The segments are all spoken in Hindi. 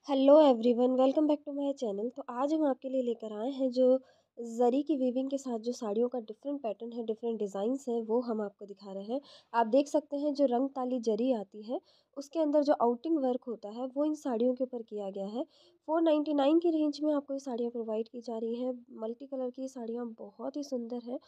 Hello everyone, welcome back to my channel. तो आज हम आपके लिए लेकर आए हैं जो जरी की वीविंग के साथ जो साड़ियों का डिफरेंट पैटर्न है, डिफरेंट डिज़ाइंस हैं, वो हम आपको दिखा रहे हैं। आप देख सकते हैं जो रंग ताली जरी आती है उसके अंदर जो आउटिंग वर्क होता है वो इन साड़ियों के ऊपर किया गया है। 499 की रेंज में आपको ये साड़ियाँ प्रोवाइड की जा रही हैं। मल्टी कलर की साड़ियाँ बहुत ही सुंदर हैं,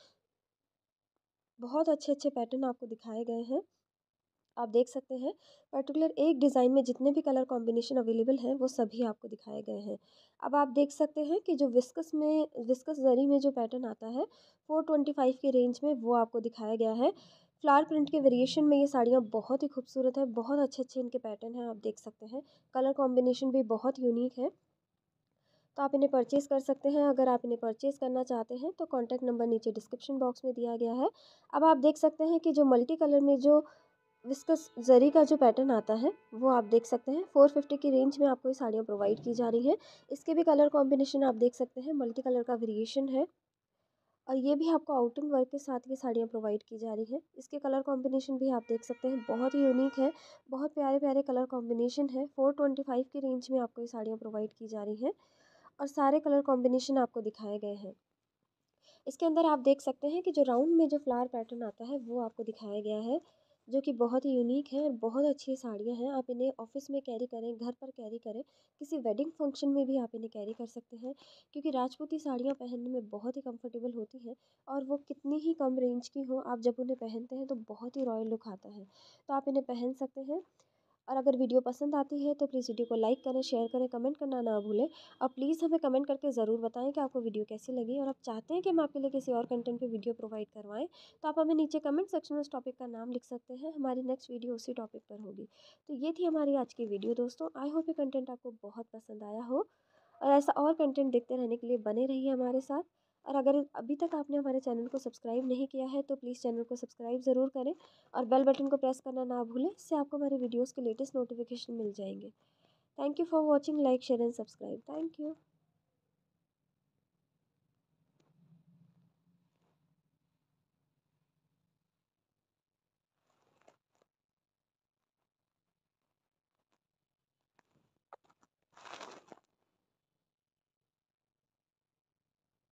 बहुत अच्छे अच्छे पैटर्न आपको दिखाए गए हैं। आप देख सकते हैं पर्टिकुलर एक डिज़ाइन में जितने भी कलर कॉम्बिनेशन अवेलेबल हैं वो सभी आपको दिखाए गए हैं। अब आप देख सकते हैं कि जो विस्कस जरी में जो पैटर्न आता है 425 की रेंज में वो आपको दिखाया गया है। फ्लावर प्रिंट के वेरिएशन में ये साड़ियाँ बहुत ही खूबसूरत है, बहुत अच्छे अच्छे इनके पैटर्न हैं। आप देख सकते हैं कलर कॉम्बिनेशन भी बहुत यूनिक है, तो आप इन्हें परचेज़ कर सकते हैं। अगर आप इन्हें परचेज़ करना चाहते हैं तो कॉन्टैक्ट नंबर नीचे डिस्क्रिप्शन बॉक्स में दिया गया है। अब आप देख सकते हैं कि जो मल्टी कलर में जो विस्कस ज़री का जो पैटर्न आता है वो आप देख सकते हैं 450 की रेंज में आपको ये साड़ियाँ प्रोवाइड की जा रही हैं। इसके भी कलर कॉम्बिनेशन आप देख सकते हैं, मल्टी कलर का वेरिएशन है और ये भी आपको आउटिंग वर्क के साथ ये साड़ियाँ प्रोवाइड की जा रही हैं। इसके कलर कॉम्बिनेशन भी आप देख सकते हैं, बहुत ही यूनिक है, बहुत प्यारे प्यारे कलर कॉम्बिनेशन है। 425 की रेंज में आपको ये साड़ियाँ प्रोवाइड की जा रही हैं और सारे कलर कॉम्बिनेशन आपको दिखाए गए हैं। इसके अंदर आप देख सकते हैं कि जो राउंड में जो फ्लावर पैटर्न आता है वो आपको दिखाया गया है, जो कि बहुत ही यूनिक है और बहुत अच्छी साड़ियाँ हैं। आप इन्हें ऑफिस में कैरी करें, घर पर कैरी करें, किसी वेडिंग फंक्शन में भी आप इन्हें कैरी कर सकते हैं, क्योंकि राजपूती साड़ियाँ पहनने में बहुत ही कंफर्टेबल होती हैं और वो कितनी ही कम रेंज की हो, आप जब उन्हें पहनते हैं तो बहुत ही रॉयल लुक आता है। तो आप इन्हें पहन सकते हैं। और अगर वीडियो पसंद आती है तो प्लीज़ वीडियो को लाइक करें, शेयर करें, कमेंट करना ना भूलें। और प्लीज़ हमें कमेंट करके ज़रूर बताएं कि आपको वीडियो कैसी लगी और आप चाहते हैं कि हम आपके लिए किसी और कंटेंट पे वीडियो प्रोवाइड करवाएं, तो आप हमें नीचे कमेंट सेक्शन में उस टॉपिक का नाम लिख सकते हैं। हमारी नेक्स्ट वीडियो उसी टॉपिक पर होगी। तो ये थी हमारी आज की वीडियो दोस्तों। आई होप ये कंटेंट आपको बहुत पसंद आया हो और ऐसा और कंटेंट देखते रहने के लिए बने रहिए हमारे साथ। और अगर अभी तक आपने हमारे चैनल को सब्सक्राइब नहीं किया है तो प्लीज़ चैनल को सब्सक्राइब ज़रूर करें और बेल बटन को प्रेस करना ना भूलें। इससे आपको हमारे वीडियोस के लेटेस्ट नोटिफिकेशन मिल जाएंगे। Thank you for watching, like share and subscribe. Thank you.